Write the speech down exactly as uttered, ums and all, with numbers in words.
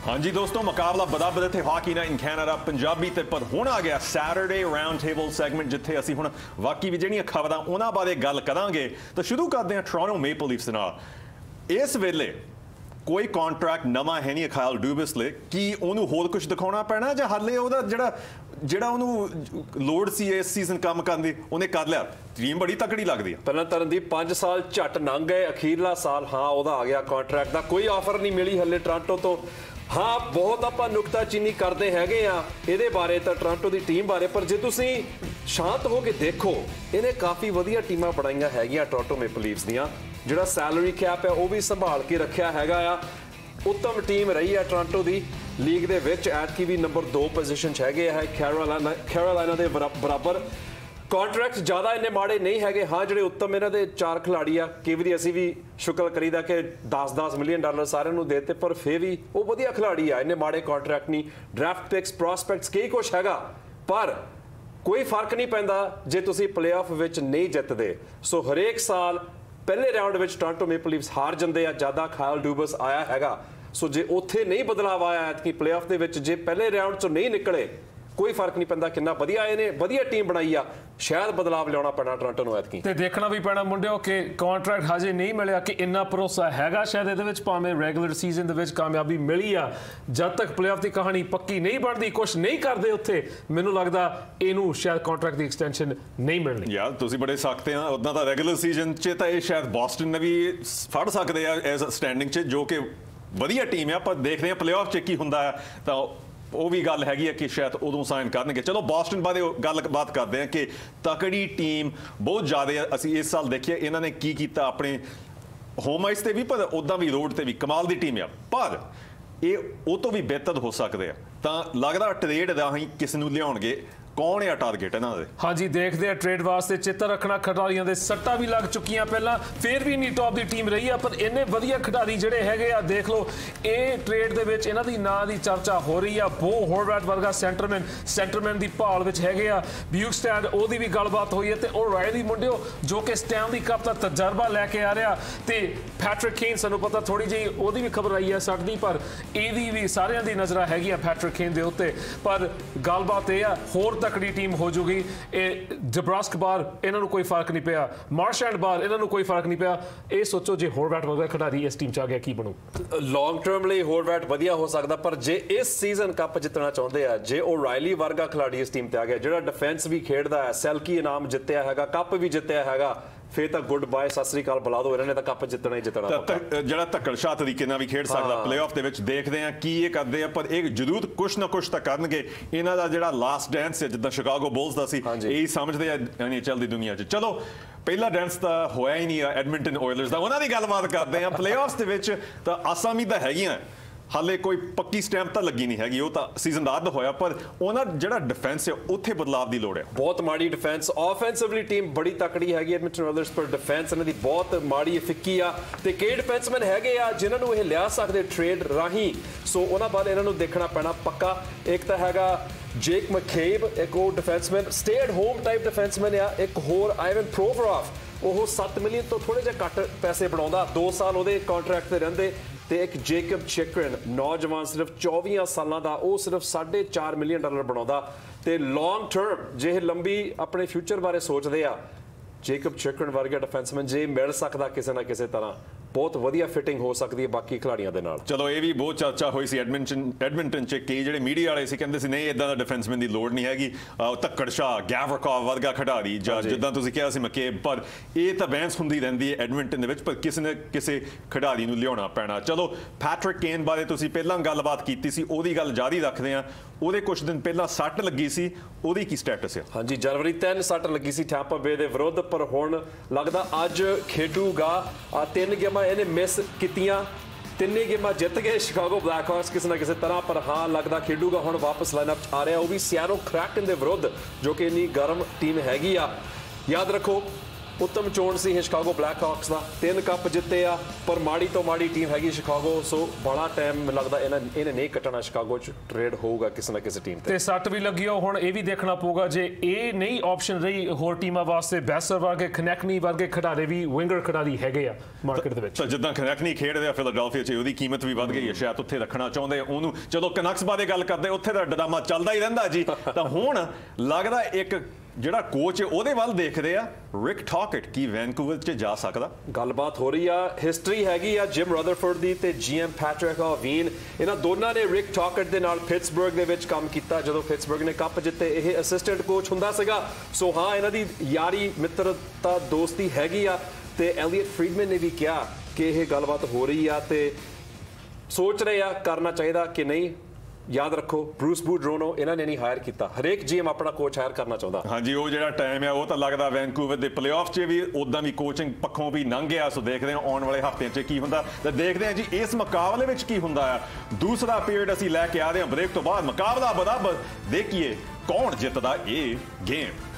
हाँ जी दोस्तों, मुकाबला बराबर थे हॉकी ना इन कैनेडा पंजाबी ते पर हुण आ गया सैटरडे राउंड टेबल सैगमेंट जिथे असीं हुण वाकई भी जिहड़ियां खबरां उन्हां बारे गल करांगे। तो शुरू करते हैं टोरंटो मेपल लीफ्स दे नाल। इस वेले कोई कॉन्ट्रैक्ट नवा है नहीं कायल डूबिस ले कि उन्होंने होर कुछ दिखाना पैना जां हाले उहदा जिहड़ा ਜਿਹੜਾ ਉਹਨੂੰ ਲੋੜ ਸੀ ਇਸ ਸੀਜ਼ਨ ਕੰਮ ਕਰਨ ਦੀ ਉਹਨੇ ਕਰ ਲਿਆ। ਟੀਮ ਬੜੀ ਤਕੜੀ ਲੱਗਦੀ ਆ। ਪਹਿਲਾਂ ਤਰਨਦੀਪ ਪੰਜ ਸਾਲ ਝੱਟ ਲੰਘ ਗਏ, ਅਖੀਰਲਾ ਸਾਲ ਹਾਂ ਉਹਦਾ ਆ ਗਿਆ ਕੰਟਰੈਕਟ ਦਾ, ਕੋਈ ਆਫਰ ਨਹੀਂ ਮਿਲੀ ਹੱਲੇ ਟੋਰਾਂਟੋ ਤੋਂ। ਹਾਂ ਬਹੁਤ ਆਪਾਂ ਨੁਕਤਾਚੀਨੀ ਕਰਦੇ ਹੈਗੇ ਆ ਇਹਦੇ ਬਾਰੇ ਤਾਂ ਟੋਰਾਂਟੋ ਦੀ ਟੀਮ ਬਾਰੇ, ਪਰ ਜੇ ਤੁਸੀਂ ਸ਼ਾਂਤ ਹੋ ਕੇ ਦੇਖੋ ਇਹਨੇ ਕਾਫੀ ਵਧੀਆ ਟੀਮਾਂ ਬਣਾਈਆਂ ਹੈਗੀਆਂ ਟੋਰਾਂਟੋ ਮੇਪਲ ਲੀਫਸ ਦੀਆਂ। ਜਿਹੜਾ ਸੈਲਰੀ ਕੈਪ ਹੈ ਉਹ ਵੀ ਸੰਭਾਲ ਕੇ ਰੱਖਿਆ ਹੈਗਾ ਆ। उत्तम टीम रही है टोरांटो की लीग दे विच, ऐतकी भी नंबर दो पोजीशन च हैगे है कैरोलाइना कैरोलाइना दे बराबर। कॉन्ट्रैक्ट ज़्यादा इन्ने माड़े नहीं हैगे। हाँ जिहड़े उत्तम इन्हां दे चार खिलाड़ी आ, कई वारी असीं भी शुक्र करीदा कि दस दस मिलियन डॉलर सारिਆਂ ਨੂੰ देते, पर फिर भी वो वधिया खिलाड़ी आ, इन्ने माड़े कॉन्ट्रैक्ट नहीं। ड्रैफ्ट पिक्स प्रॉस्पैक्ट्स कई कुछ हैगा, पर कोई फर्क नहीं पैंदा जे तुसीं प्लेआफ विच नहीं जितदे। सो हरेक साल पहले राउंड में टोरांटो मेपल लीफ्स हार जाते हैं, ज़्यादा कायल डूबिस आया हैगा। सो जे उत्थे नहीं बदलाव आया कि प्लेआफ दे विच जे पहले राउंड चों नहीं निकले, कोई फर्क नहीं पैंदा कितना वधिया इहने वधिया टीम बनाई आ। शायद बदलाव लियाना पैना टोरांटो नूं ऐतकी ते देखना भी पैना मुंडिओ कि कॉन्ट्रैक्ट हजे नहीं मिलिया कि इन्ना भरोसा हैगा शायद इहदे विच भावें रेगुलर सीजन दे विच कामयाबी मिली आ, जद तक प्लेआफ की कहानी पक्की नहीं बनती, कुछ नहीं करते उत्थे, मैनूं लगदा इहनूं शायद कॉन्ट्रैक्ट की एक्सटेंशन नहीं मिलनी। यार तुसीं बड़े सख्त हैं, उदां तां रेगुलर सीजन च तां इह शायद बॉस्टन ने भी फड़ सकदे आ एज स्टैंडिंग च, जो कि वधिया टीम है। पर देखते हैं प्लेआफ च की हुंदा है, तां वो भी गल हैगी है कि शायद उदों साइन करनगे। चलो बॉस्टन बारे गल बात करते हैं कि तकड़ी टीम बहुत ज़्यादा असीं इस साल देखिए इन्होंने की कीता अपने होम आइस ते भी, पर उदां भी रोड ते भी कमाल दी टीम है। पर ये वो तो भी बेहतर हो सकते हैं, तां लगदा ट्रेड राहीं किस नूं लियाउणगे, कौन है टारगेट इन्हां दे? हाँ जी देखते हैं ट्रेड वास्ते चित्र रखना, खिडारियों के सट्टा भी लग चुकियां पहला, फिर भी नहीं टॉप की टीम रही है, पर इन्ने वधिया खिडारी जिहड़े हैगे आ देख लो। ये ट्रेड दे विच इन्हां दी नां दी चर्चा हो रही है। बो हॉर्वैट वर्गा सेंटरमैन सेंटरमैन की भाल विच हैगे आ, ब्यूकस्टैड ओहदी भी गलबात हुई है, ते ओराइली मुंडिओ जो कि स्टैनली कप का तजर्बा लैके आ रहा, ते पैट्रिक केन सानूं पता थोड़ी जी ओहदी भी खबर आई है सट दी, पर इहदी भी सारियां दी नज़रां हैगियां पैट्रिक केन दे उत्ते। पर गलबात यह है होर तकड़ी टीम हो जूगी। जब्रास्क बार इन्हों कोई फर्क नहीं पिया, मार्शैंड बार इन्हों कोई फर्क नहीं पिया। ये सोचो जे हॉर्वैट वर्गा खिडारी इस टीम च आ गया की बनू। लॉन्ग टर्म लिए हॉर्वैट वधिया हो सकता, पर जे इस सीजन कप जितना चाहते हैं, जे ओराइली वर्गा खिलाड़ी इस टीम ते आ गया जिहड़ा डिफेंस भी खेडदा है, सैल्की इनाम जितया हैगा, कप भी जितया हैगा, फिर तो गुड बाय सत श्री अकाल बुला दो, इन्होंने तो कप जितना ही जितना। ਜਿਹੜਾ ਧੱਕੜਸ਼ਾਹ ਤਰੀਕੇ ਨਾਲ ਵੀ ਖੇਡ ਸਕਦਾ ਪਲੇਆਫ ਦੇ ਵਿੱਚ, ਦੇਖਦੇ ਆ ਕੀ ਇਹ ਕਰਦੇ ਆ, ਪਰ ਇਹ ਜ਼ਰੂਰ ਕੁਛ ਨਾ ਕੁਛ ਤਾਂ ਕਰਨਗੇ। ਇਹਨਾਂ ਦਾ ਜਿਹੜਾ ਲਾਸਟ ਡੈਂਸ ਹੈ ਜਿੱਦਾਂ ਸ਼ਿਕਾਗੋ ਬੁਲਸ ਦਾ ਸੀ, ਇਹੀ ਸਮਝਦੇ ਆ ਐਨਐਚਐਲ ਦੀ ਦੁਨੀਆ 'ਚ। ਚਲੋ ਪਹਿਲਾ ਡੈਂਸ ਤਾਂ ਹੋਇਆ ਹੀ ਨਹੀਂ ਐਡਮਿੰਟਨ ਓਇਲਰਸ ਦਾ, ਉਹਨਾਂ ਦੀ ਗੱਲਬਾਤ ਕਰਦੇ ਆ। ਪਲੇਆਫਸ ਦੇ ਵਿੱਚ ਤਾਂ ਆਸਾਂ ਵੀ ਤਾਂ ਹੈਗੀਆਂ, ਹਾਲੇ ਕੋਈ ਪੱਕੀ ਸਟੈਂਪ ਤਾਂ ਲੱਗੀ ਨਹੀਂ ਹੈਗੀ, ਉਹ ਤਾਂ ਸੀਜ਼ਨ ਦਾ ਅੱਧ ਹੋਇਆ, ਪਰ ਉਹਨਾਂ ਜਿਹੜਾ ਡਿਫੈਂਸ ਹੈ ਉੱਥੇ ਬਦਲਾਵ ਦੀ ਲੋੜ ਹੈ। ਬਹੁਤ ਮਾੜੀ ਡਿਫੈਂਸ, ਆਫੈਂਸਿਵਲੀ ਟੀਮ ਬੜੀ ਤਕੜੀ ਹੈਗੀ ਐਡਮਿੰਟਨ ਓਇਲਰਸ, ਪਰ ਡਿਫੈਂਸ ਇਹਨਾਂ ਦੀ ਬਹੁਤ ਮਾੜੀ ਫਿੱਕੀ ਆ। ਤੇ ਕਈ ਡਿਫੈਂਸਮੈਨ ਹੈਗੇ ਆ ਜਿਨ੍ਹਾਂ ਨੂੰ ਇਹ ਲਿਆ ਸਕਦੇ ਟ੍ਰੇਡ ਰਾਹੀਂ, ਸੋ ਉਹਨਾਂ ਬਾਰੇ ਇਹਨਾਂ ਨੂੰ ਦੇਖਣਾ ਪੈਣਾ ਪੱਕਾ। ਇੱਕ ਤਾਂ ਹੈਗਾ ਜੇਕ ਮਕੇਬ, ਇੱਕ ਉਹ defenceman stay at home type defenceman ਆ। ਇੱਕ ਹੋਰ ਆਈਵਨ ਪ੍ਰੋਵੋਰੋਫ, ਉਹ ਸੱਤ ਮਿਲੀਅਨ ਤੋਂ ਥੋੜੇ ਜਿਹਾ ਘੱਟ ਪੈਸੇ ਬਣਾਉਂਦਾ, ਦੋ ਸਾਲ ਉਹਦੇ ਕੰਟਰੈਕਟ ਤੇ ਰਹਿੰਦੇ। ਤੇ ਇੱਕ ਜੇਕਬ ਚਿਕਰਨ ਨੌਜਵਾਨ ਸਿਰਫ ਚੌਵੀ ਸਾਲਾਂ ਦਾ, ਉਹ ਸਿਰਫ ਸਾਢੇ ਚਾਰ ਮਿਲੀਅਨ ਡਾਲਰ ਬਣਾਉਂਦਾ। ਤੇ ਲੌਂਗ ਟਰਮ ਜੇ ਇਹ ਲੰਬੀ ਆਪਣੇ ਫਿਊਚਰ ਬਾਰੇ ਸੋਚਦੇ ਆ, ਜੇਕਬ ਚਿਕਰਨ ਵਰਗਾ ਡਿਫੈਂਸਮੈਨ ਜੇ ਮਿਲ ਸਕਦਾ ਕਿਸੇ ਨਾ ਕਿਸੇ ਤਰ੍ਹਾਂ, ਬਹੁਤ ਵਧੀਆ ਫਿਟਿੰਗ ਹੋ ਸਕਦੀ ਹੈ ਬਾਕੀ ਖਿਡਾਰੀਆਂ ਦੇ ਨਾਲ। ਚਲੋ ਇਹ ਵੀ ਬਹੁਤ ਚਰਚਾ ਹੋਈ ਸੀ ਐਡਮਿੰਟਨ ਐਡਮਿੰਟਨ 'ਚ, ਕਈ ਜਿਹੜੇ ਮੀਡੀਆ ਵਾਲੇ ਸੀ ਕਹਿੰਦੇ ਸੀ ਨਹੀਂ ਇੱਦਾਂ ਦਾ ਡਿਫੈਂਸਮੈਨ ਦੀ ਲੋੜ ਨਹੀਂ ਹੈਗੀ, ਧੱਕੜਸ਼ਾਹ ਗੈਵਰਕੋਵ ਵਰਗਾ ਖਿਡਾਰੀ ਜਾਂ ਜਿੱਦਾਂ ਤੁਸੀਂ ਕਿਹਾ ਸੀ ਮਕੇਬ, ਪਰ ਇਹ ਤਾਂ ਬਹਿਸ ਹੁੰਦੀ ਰਹਿੰਦੀ ਹੈ ਐਡਮਿੰਟਨ ਦੇ ਵਿੱਚ, ਪਰ ਕਿਸੇ ਨਾ ਕਿਸੇ ਖਿਡਾਰੀ ਨੂੰ ਲਿਆਉਣਾ ਪੈਣਾ। ਚਲੋ ਪੈਟਰਿਕ ਕੇਨ ਬਾਰੇ ਤੁਸੀਂ ਪਹਿਲਾਂ ਗੱਲਬਾਤ ਕੀਤੀ ਸੀ, ਉਹਦੀ ਗੱਲ ਜਾਰੀ ਰੱਖਦੇ ਹਾਂ। ਉਹਦੇ ਕੁਝ ਦਿਨ ਪਹਿਲਾਂ ਸੱਟ ਲੱਗੀ ਸੀ, ਉਹਦੀ ਕੀ ਸਟੇਟਸ ਹੈ? ਹਾਂਜੀ ਜਨਵਰੀ ਤਿੰਨ ਸੱਟ ਲੱਗੀ ਸੀ ਟੈਂਪਾ ਬੇ ਦੇ ਵਿਰੁੱਧ, ਪਰ ਹੁਣ ਲੱਗਦਾ ਅੱਜ ਖੇਡੂਗਾ। ਆ ਤਿੰਨ ਗੇਮਾਂ ਇਹਨੇ ਮਿਸ ਕੀਤੀਆਂ, ਤਿੰਨੇ ਗੇਮਾਂ ਜਿੱਤ ਗਏ ਸ਼ਿਕਾਗੋ ਬਲੈਕ ਹਾਕਸ ਕਿਸੇ ਨਾ ਕਿਸੇ ਤਰ੍ਹਾਂ, ਪਰ ਹਾਂ ਲੱਗਦਾ ਖੇਡੂਗਾ। ਹੁਣ ਵਾਪਸ ਲਾਈਨਅਪ 'ਚ ਆ ਰਿਹਾ, ਉਹ ਵੀ ਸਿਆਰੋ ਕ੍ਰੈਕਨ ਦੇ ਵਿਰੁੱਧ, ਜੋ ਕਿ ਇੰਨੀ ਗਰਮ ਟੀਮ ਹੈਗੀ ਆ। ਯਾਦ ਰੱਖੋ ਉੱਤਮ ਚੋਣ ਸੀ ਇਹ ਸ਼ਿਕਾਗੋ ਬਲੈਕ ਹਾਕਸ ਦਾ, ਤਿੰਨ ਕੱਪ ਜਿੱਤੇ ਆ, ਪਰ ਮਾੜੀ ਤੋਂ ਮਾੜੀ ਟੀਮ ਹੈਗੀ ਸ਼ਿਕਾਗੋ। ਸੋ ਬੜਾ ਟਾਈਮ ਲੱਗਦਾ ਇਹਨਾਂ ਇਹਨੇ ਨਹੀਂ ਕੱਟਣਾ, ਸ਼ਿਕਾਗੋ ਚ ਟ੍ਰੇਡ ਹੋਊਗਾ ਕਿਸੇ ਨਾ ਕਿਸੇ ਟੀਮ ਤੇ। ਤੇ ਸੱਟ ਵੀ ਲੱਗੀ ਆ, ਹੁਣ ਇਹ ਵੀ ਦੇਖਣਾ ਪਊਗਾ ਜੇ ਇਹ ਨਹੀਂ ਆਪਸ਼ਨ ਰਹੀ ਹੋਰ ਟੀਮਾਂ ਵਾਸਤੇ, ਬੈਸਰ ਵਰਗੇ ਕਨੈਕਨੀ ਵਰਗੇ ਖਿਡਾਰੀ ਵੀ ਵਿੰਗਰ ਖਿਡਾਰੀ ਹੈਗੇ ਆ ਮਾਰਕੀਟ ਦੇ ਵਿੱਚ। ਤਾਂ ਜਿੱਦਾਂ ਕਨੈਕਨੀ ਖੇਡਦੇ ਆ ਫਿਲਾਡੈਲਫੀਆ 'ਚ, ਉਹਦੀ ਕੀਮਤ ਵੀ ਵੱਧ ਗਈ ਹੈ, ਸ਼ਾਇਦ ਉੱਥੇ ਰੱਖਣਾ ਚਾਹੁੰਦੇ ਉਹਨੂੰ। ਜਦੋਂ ਕਨੈਕਸ ਬਾਰੇ ਗੱਲ ਕਰਦੇ ਉੱਥੇ ਦਾ ਡਰਾਮਾ ਚੱਲਦਾ ਹੀ ਰਹਿੰਦਾ ਜੀ। ਤਾਂ ਹੁਣ ਲੱਗਦਾ ਇੱਕ ਜਿਹੜਾ ਕੋਚ ਹੈ ਉਹਦੇ ਵੱਲ ਦੇਖਦੇ ਆ, ਰਿਕ ਟਾਕਟ ਕੀ ਵੈਨਕੂਵਰ 'ਚ ਜਾ ਸਕਦਾ। ਗੱਲਬਾਤ ਹੋ ਰਹੀ ਆ, ਹਿਸਟਰੀ ਹੈਗੀ ਆ ਜਿਮ ਰਦਰਫੋਰਡ ਦੀ ਤੇ ਜੀਐਮ ਪੈਟਰਿਕ ਓਵੀਨ, ਇਹਨਾਂ ਦੋਨਾਂ ਨੇ ਰਿਕ ਟਾਕਟ ਦੇ ਨਾਲ ਪਿਟਸਬਰਗ ਦੇ ਵਿੱਚ ਕੰਮ ਕੀਤਾ ਜਦੋਂ ਪਿਟਸਬਰਗ ਨੇ ਕੱਪ ਜਿੱਤੇ। ਇਹ ਅਸਿਸਟੈਂਟ ਕੋਚ ਹੁੰਦਾ ਸੀਗਾ। ਸੋ ਹਾਂ, ਇਹਨਾਂ ਦੀ ਯਾਰੀ ਮਿੱਤਰਤਾ ਦੋਸਤੀ ਹੈਗੀ ਆ। ਤੇ ਐਲੀਅਟ ਫਰੀਡਮੈਨ ਨੇ ਵੀ ਕਿਹਾ ਕਿ ਇਹ ਗੱਲਬਾਤ ਹੋ ਰਹੀ ਆ ਤੇ ਸੋਚ ਰਹੇ ਆ ਕਰਨਾ ਚਾਹੀਦਾ ਕਿ ਨਹੀਂ। ਯਾਦ ਰੱਖੋ, ਬਰੂਸ ਬੂਡਰੋਨੋ ਇਹਨਾਂ ਨੇ ਨਹੀਂ ਹਾਇਰ ਕੀਤਾ, ਹਰੇਕ ਜੀਐਮ ਆਪਣਾ ਕੋਚ ਹਾਇਰ ਕਰਨਾ ਚਾਹੁੰਦਾ। ਹਾਂਜੀ, ਉਹ ਜਿਹੜਾ ਟਾਈਮ ਹੈ ਉਹ ਤਾਂ ਲੱਗਦਾ ਵੈਨਕੂਵਰ ਦੇ ਪਲੇਆਫ 'ਚ ਵੀ ਉਦਾਂ ਵੀ ਕੋਚਿੰਗ ਪੱਖੋਂ ਵੀ ਲੰਘ ਗਿਆ। ਸੋ ਦੇਖਦੇ ਹਾਂ ਆਉਣ ਵਾਲੇ ਹਫ਼ਤਿਆਂ 'ਚ ਕੀ ਹੁੰਦਾ ਤੇ ਦੇਖਦੇ ਹਾਂ ਜੀ ਇਸ ਮੁਕਾਬਲੇ ਵਿੱਚ ਕੀ ਹੁੰਦਾ ਆ। ਦੂਸਰਾ ਪੀਰੀਅਡ ਅਸੀਂ ਲੈ ਕੇ ਆ ਰਹੇ ਹਾਂ ਬ੍ਰੇਕ ਤੋਂ ਬਾਅਦ, ਮੁਕਾਬਲਾ ਬਰਾਬਰ, ਦੇਖੀਏ ਕੌਣ ਜਿੱਤਦਾ ਇਹ ਗੇਮ।